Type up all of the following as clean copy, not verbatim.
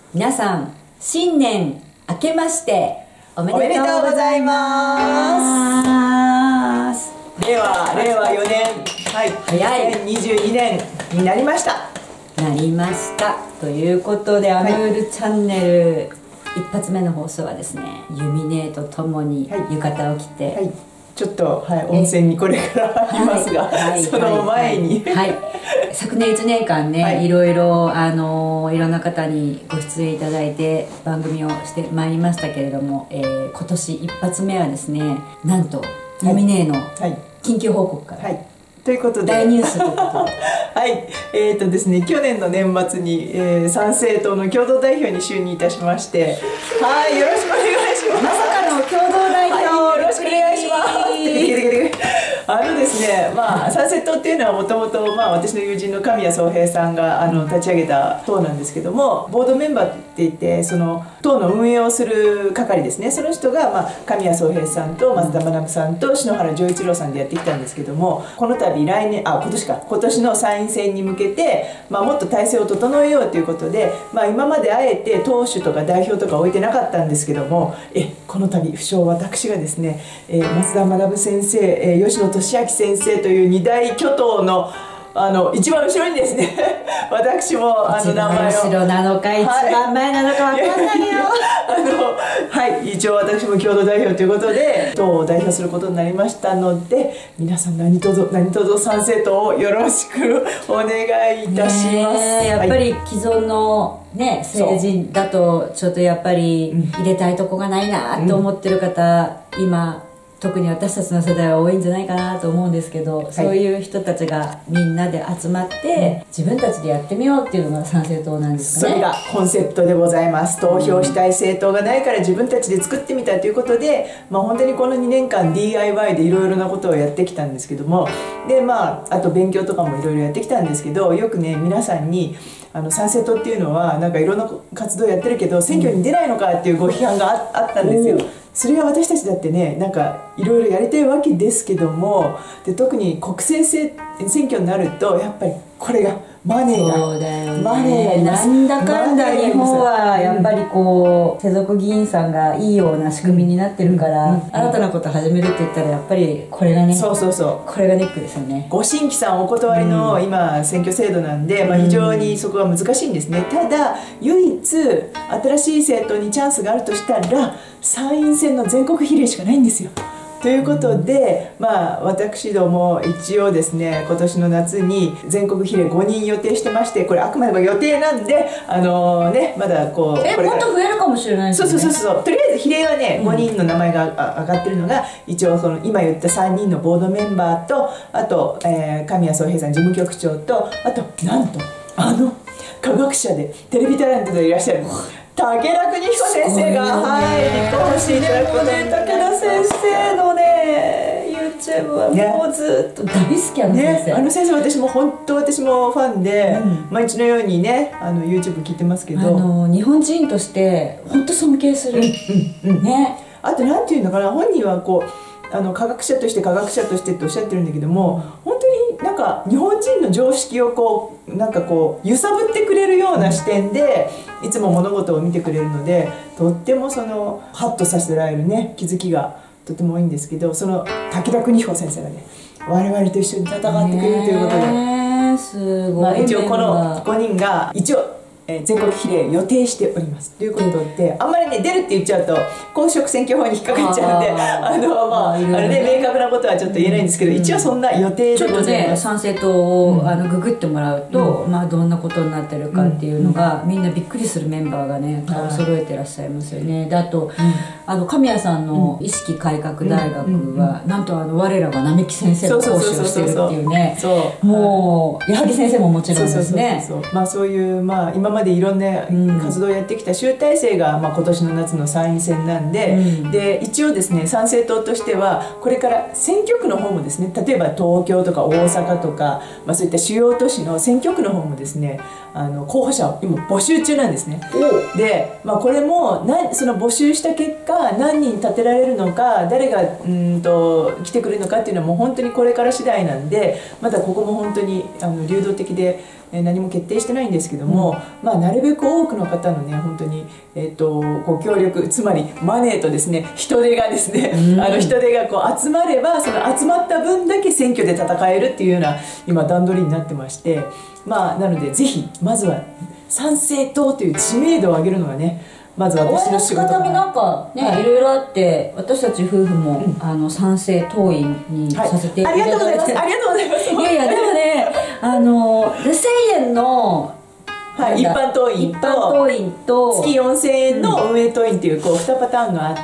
皆さん新年明けましておめでとうございます。 令和4年、はい、 早い 2022年になりました。 ということで、アムールチャンネル一発目の放送はですね、ユミネーとともに浴衣を着て、 はい、ちょっと、温泉にこれから行きますが、その前に、 昨年1年間ね、いろいろいろんな方にご出演いただいて番組をしてまいりましたけれども、今年一発目はですね、なんとユミネーの緊急報告から、 ということで大ニュースということでですね、去年の年末に、参政党の共同代表に就任いたしまして、よろしくお願いします。 まさかの共同代表、 よろしくお願いします。ですね、参政党っていうのはもともと私の友人の神谷宗平さんが立ち上げた党なんですけども、ボードメンバーって言ってその党の運営をする係ですね、その人が神谷宗平さんと松田学さんと篠原丈一郎さんでやってきたんですけども、この度今年の参院選に向けて、もっと体制を整えようということで、今まであえて党首とか代表とか置いてなかったんですけども、この度不詳私がですね、松田学先生、吉野俊明先生という二大巨頭の一番後ろにですね私も名前を、一番後ろなのか、一番前なのか分かんないよ一応私も共同代表ということで党を代表することになりましたので、皆さん何卒参政党をよろしくお願いいたします。 やっぱり既存のね、政治だとちょっとやっぱり入れたいとこがないなと思ってる方、今特に私たちの世代は多いんじゃないかなと思うんですけど、そういう人たちがみんなで集まって自分たちでやってみようっていうのが参政党なんですかね。 それがコンセプトでございます。投票したい政党がないから自分たちで作ってみたということで、本当にこの2年間 DIY でいろいろなことをやってきたんですけども、であと勉強とかもいろいろやってきたんですけど、よくね皆さんに参政党っていうのはなんかいろんな活動やってるけど選挙に出ないのかっていうご批判があったんですよ。それは私たちだってね、なんかいろいろやりたいわけですけども、で特に国政選挙になるとやっぱりこれがマネーが、 そうだよね、なんだかんだ日本はやっぱりこう世俗議員さんがいいような仕組みになってるから、新たなこと始めるって言ったらやっぱりこれがね、これがネックですよね。 ご新規さんお断りの今選挙制度なんで、非常にそこは難しいんですね。ただ唯一新しい政党にチャンスがあるとしたら参院選の全国比例しかないんですよ。ということで、私ども一応ですね、今年の夏に全国比例5人予定してまして、これあくまでも予定なんでまだこうもっと増えるかもしれないですね。 そうとりあえず比例はね、5人の名前が上がってるのが一応その今言った3人のボードメンバーと、あと、神谷宗平さん事務局長と、あとなんと科学者でテレビタレントでいらっしゃる武田邦彦先生が立候補していただくことで、 武田先生のね YouTube はもうずっと大好き。 先生私も本当私もファンで、毎日のようにねYouTube 聞いてますけど、 日本人として本当尊敬するね。 あとなんていうのかな、本人はこう科学者としてっておっしゃってるんだけども、本当になんか日本人の常識をなんか揺さぶってくれるような視点でいつも物事を見てくれるので、とってもハッとさせられるね気づきがとても多いんですけど、その武田邦彦先生がね我々と一緒に戦ってくれるということで、 すごい。 一応この5人が一応全国比例予定しておりますということで、あんまりね出るって言っちゃうと公職選挙法に引っかかっちゃうんで、明確なことはちょっと言えないんですけど、一応そんな予定でございます。 参政党をググってもらうと、どんなことになってるかっていうのがみんなびっくりするメンバーがね顔揃えてらっしゃいますよね。であと神谷さんの意識改革大学はなんと我らが並木先生の講師をしてるっていうね、もう矢作先生ももちろんですね。 そういう今までいろんな活動をやってきた集大成が今年の夏の参院選なんで、一応ですね参政党としてはこれから選挙区の方もですね、例えば東京とか大阪とか、そういった主要都市の選挙区の方もですね候補者を今募集中なんですね。で、これもその募集した結果何人立てられるのか、誰が来てくれるのかっていうのはもう本当にこれから次第なんで、まだここも本当に流動的で何も決定してないんですけども、なるべく多くの方のね本当に、ご協力、つまりマネーとですね人手がですね、人手がこう集まれば、その集まった分だけ選挙で戦えるっていうような今段取りになってまして、なのでぜひまずは参政党という知名度を上げるのがね、まず私の仕事かな。 なんかね、いろいろあって、私たち夫婦も、参政党員にさせていただいて、 ありがとうございます。ありがとうございます。 いやいや、でもね、1000円の一般党員と月4000円の運営党員っていう2パターンがあって、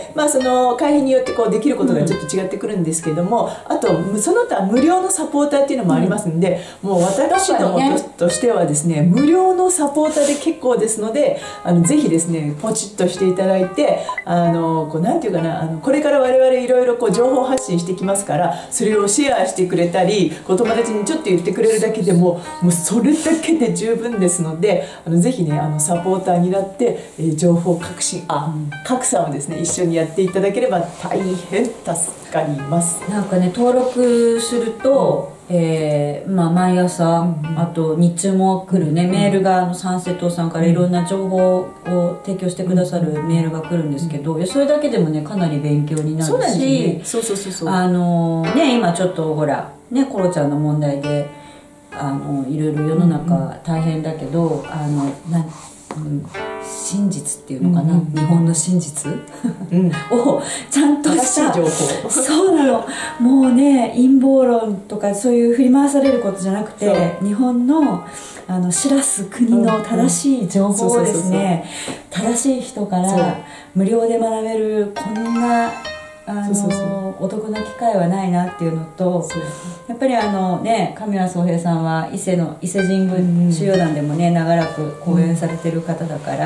その会費によってできることがちょっと違ってくるんですけども、あとその他無料のサポーターっていうのもありますんで、もう私どもとしてはですね無料のサポーターで結構ですので、ぜひですねポチッとしていただいて、なんていうかな、これから我々いろいろ情報発信してきますから、それをシェアしてくれたり友達にちょっと言ってくれるだけでもうそれだけで十分ですので、ぜひねサポーターになって、情報拡散をですね一緒にやっていただければ大変助かります。 なんかね登録すると、毎朝、あと日中も来るねメールが参政党さんからいろんな情報を提供してくださるメールが来るんですけど、それだけでもねかなり勉強になるし、今ちょっとほらねコロちゃんの問題でいろいろ世の中大変だけど、真実っていうのかな、日本の真実をちゃんとした正しい情報そうなの、もうね陰謀論とかそういう振り回されることじゃなくて、日本の知らす国の正しい情報をですね、正しい人から無料で学べるこんなお得な機会はないなっていうのと、やっぱり神谷宗平さんは伊勢神宮修行団でもね長らく講演されてる方だから、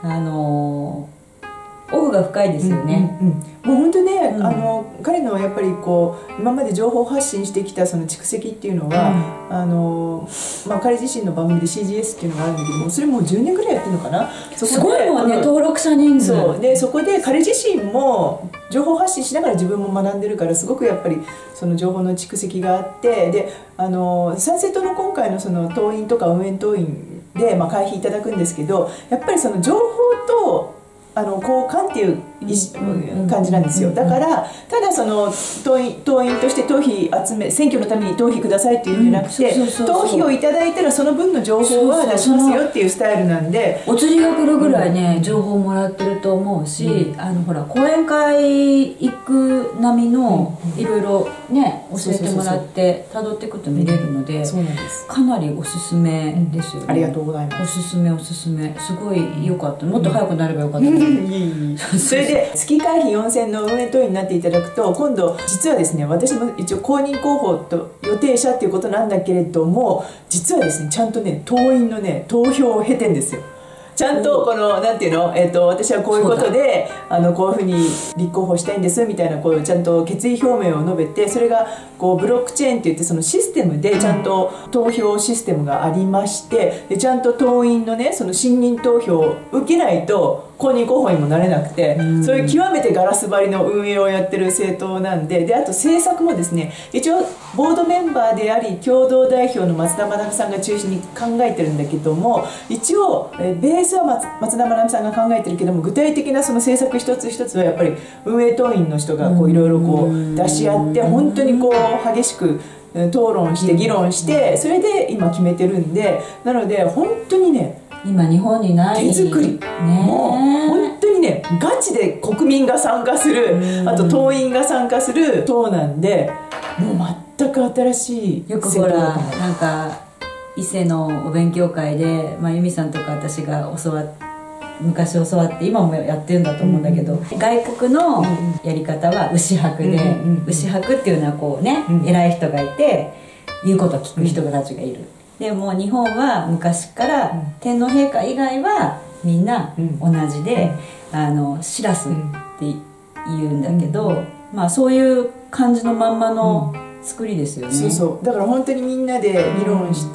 奥が深いですよね。 もう本当ね、彼のやっぱり今まで情報発信してきたその蓄積っていうのは、彼自身の番組で CGS っていうのがあるんだけども、それもう10年ぐらいやってるのかな。 すごいもんね、登録者人数。 でそこで彼自身も情報発信しながら自分も学んでるから、すごくやっぱりその情報の蓄積があって、で参政党の今回のその党員とか運営党員で、会費いただくんですけど、やっぱりその情報と交換っていう感じなんですよ。だからただその党員として党費集め、選挙のために党費くださいっていうんじゃなくて、党費をいただいたらその分の情報は出しますよっていうスタイルなんで、 お釣りが来るぐらいね、情報をもらってると思うし、ほら講演会行く並みのいろいろね教えてもらって辿っていくと見れるので、かなりおすすめですよね。 ありがとうございます。 おすすめすごい良かった。もっと早くなればよかった。 それで月会費4000の運営党員になっていただくと、今度実はですね、私も一応公認候補と予定者っていうことなんだけれども、実はですねちゃんとね党員のね投票を経てんですよ。ちゃんとなんていうの、私はこういうことでこういうふうに立候補したいんですみたいなちゃんと決意表明を述べて、それがブロックチェーンっていって、そのシステムでちゃんと投票システムがありまして、でちゃんと党員のねその信任投票を受けないと公認候補にもなれなくて、そういう極めてガラス張りの運営をやってる政党なんで、あと政策もですね、一応ボードメンバーであり共同代表の松田学さんが中心に考えてるんだけども、一応ベースは松田学さんが考えてるけども、具体的なその政策一つ一つはやっぱり運営党員の人がいろいろ出し合って、本当に激しく討論して議論して、それで今決めてるんで、なので本当にね今日本にない手作り、もう本当にねガチで国民が参加する、あと党員が参加する党なんで、もう全く新しい。 よくほらなんか伊勢のお勉強会で、由美さんとか私が昔教わって今もやってるんだと思うんだけど、外国のやり方は牛博で、牛博っていうのは偉い人がいて言うことを聞く人たちがいる。でも日本は昔から天皇陛下以外はみんな同じで、しらすって言うんだけど、そういう感じのまんまの作りですよね。 そうそう、だから本当にみんなで議論して、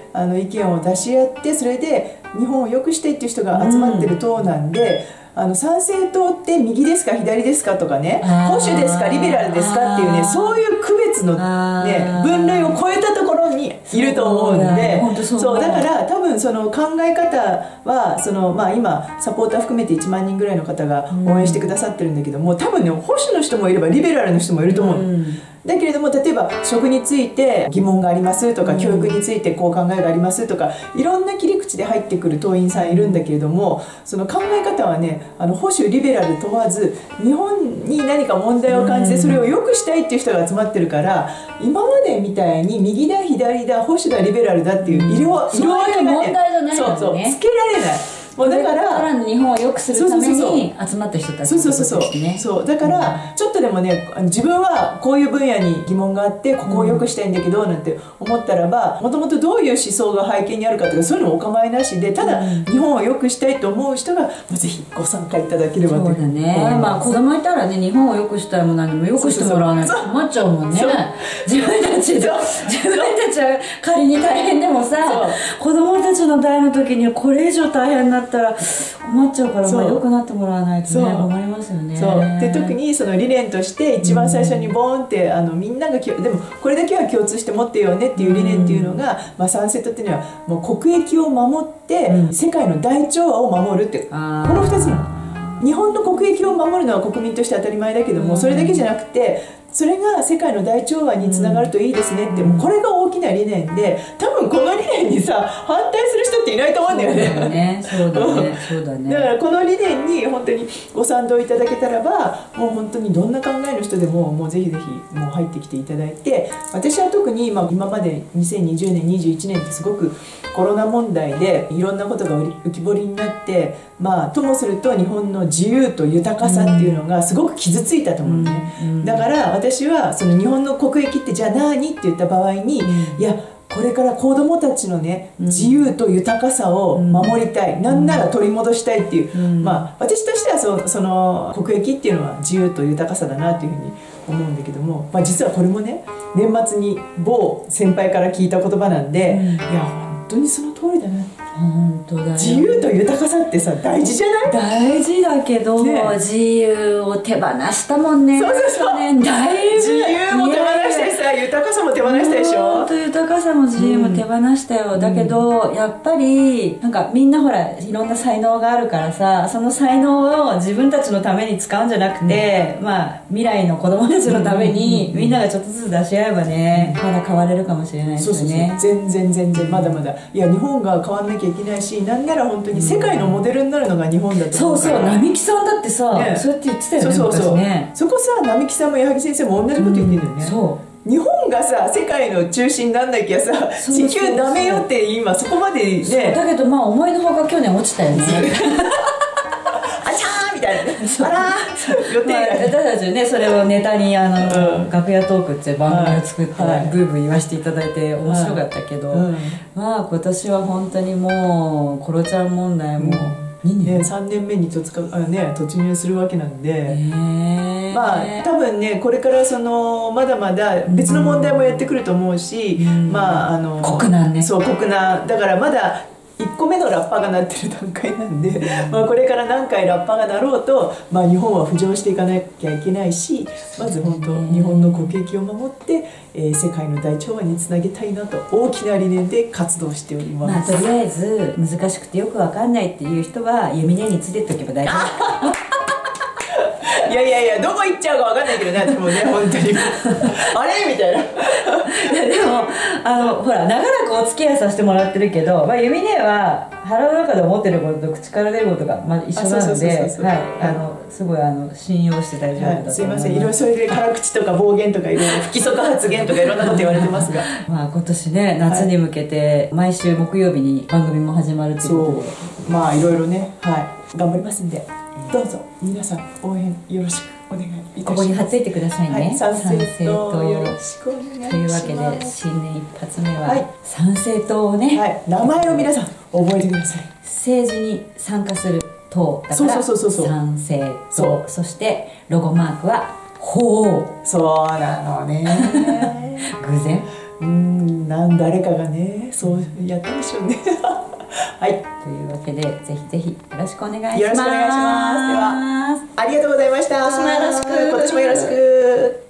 意見を出し合って、それで日本を良くしてっていう人が集まってる党なんで、参政党って右ですか左ですかとかね、保守ですかリベラルですかっていうね、そういう区別の、ね、分類を超えたところにいると思うんで、そうだから多分その考え方は今サポーター含めて1万人ぐらいの方が応援してくださってるんだけども、多分ね保守の人もいればリベラルの人もいると思う。だけれども、例えば食について疑問がありますとか、教育についてこう考えがありますとか、いろんな切り口で入ってくる党員さんいるんだけれども、その考え方はね、保守リベラル問わず日本に何か問題を感じてそれを良くしたいっていう人が集まってるから、今までみたいに右だ左だ保守だリベラルだっていう色分けがね、 問題じゃないよね、 そうつけられない。もうだから日本を良くするために集まった人たちですね。 そうだからちょっとでもね、自分はこういう分野に疑問があってここを良くしたいんだけどなんて思ったらば、もともとどういう思想が背景にあるかとかそういうのもお構いなしで、ただ日本を良くしたいと思う人がぜひご参加いただければと。 そうだね、まあ子供いたらね、日本を良くしたいも何も良くしてもらわないと困っちゃうもんね。自分たちは仮に大変でもさ、子供たちの代の時にこれ以上大変になったら困っちゃうから、まあ良くなってもらわないとね、困りますよね。 で特にその理念として一番最初にボーンってみんながでもこれだけは共通して持ってよねっていう理念っていうのが、サンセットっていうのはもう国益を守って世界の大調和を守るっていう、この2つなの。日本の国益を守るのは国民として当たり前だけども、それだけじゃなくてそれが世界の大調和につながるといいですねって、もうこれが大きな理念で、多分この理念にさ反対する人っていないと思うんだよね。 そうだね。 だからこの理念に本当にご賛同いただけたらば、もう本当にどんな考えの人でももうぜひぜひもう入ってきていただいて、私は特に今まで2020年21年ってすごくコロナ問題でいろんなことが浮き彫りになって、ともすると日本の自由と豊かさっていうのがすごく傷ついたと思うね。だから私はその日本の国益ってじゃあ何って言った場合に、いやこれから子どもたちのね、自由と豊かさを守りたい、なんなら取り戻したいっていう、私としてはその国益っていうのは自由と豊かさだなというふうに思うんだけども、実はこれもね、年末に某先輩から聞いた言葉なんで、いや本当にその通りだな。 本当だよ。 自由と豊かさってさ大事じゃない？ 大事だけど、自由を手放したもんね。 そうだいぶ自由も手放したしさ、豊かさも手放したでしょ。 本当豊かさも自由も手放したよ。だけどやっぱりなんかみんなほらいろんな才能があるからさ、その才能を自分たちのために使うんじゃなくて、未来の子供たちのためにみんながちょっとずつ出し合えばね、まだ変われるかもしれないですよね。 全然まだまだ。いや日本が変わんなきゃいけないし、なんなら本当に世界のモデルになるのが日本だと思うから。 並木さんだってさ、そうやって言ってたよね。 そこさ、並木さんも矢作先生も同じこと言ってるんだよね。日本がさ世界の中心になんなきゃさ、地球ダメよって今そこまでね。 だけど思いのほか去年落ちたよね。 あちゃーみたいなね。あらー予定外。 私たちね、それをネタに楽屋トークっていう番組を作ってブーブー言わせていただいて面白かったけど、今年は本当にもうコロちゃん問題も 3年目に突入するわけなんで、多分ねこれからまだまだ別の問題もやってくると思うし、 国難ね。 そう国難だからまだ1個目のラッパが鳴ってる段階なんで、これから何回ラッパが鳴ろうと、日本は浮上していかなきゃいけないし、まず本当日本の国益を守って、世界の大調和につなげたいなと大きな理念で活動しております。 とりあえず難しくてよくわかんないっていう人は弓ねについてっておけば大丈夫。 いやどこ行っちゃうか分かんないけどね、でもね本当にあれみたいな。 でもほら長らくお付き合いさせてもらってるけど、弓ねは腹の中で思ってることと口から出ることが一緒なので、すごい信用して大丈夫だと思います。 すいません、いろいろそれで辛口とか暴言とかいろいろ不規則発言とかいろんなこと言われてますが今年ね夏に向けて毎週木曜日に番組も始まるっていうことで、 いろいろね頑張りますんで、どうぞ皆さん応援よろしくお願いいたします。 ここに貼っついてくださいね。 参政党よろしくお願いします。 というわけで新年一発目は参政党をね、 名前を皆さん覚えてください。 政治に参加する党だから参政党、そしてロゴマークはほう、 そうなのね。 偶然。 誰かがねそうやったんでしょうね。はい、 というわけでぜひぜひよろしくお願いします。 よろしくお願いします。ではありがとうございました。 今年もよろしく。 今年もよろしく。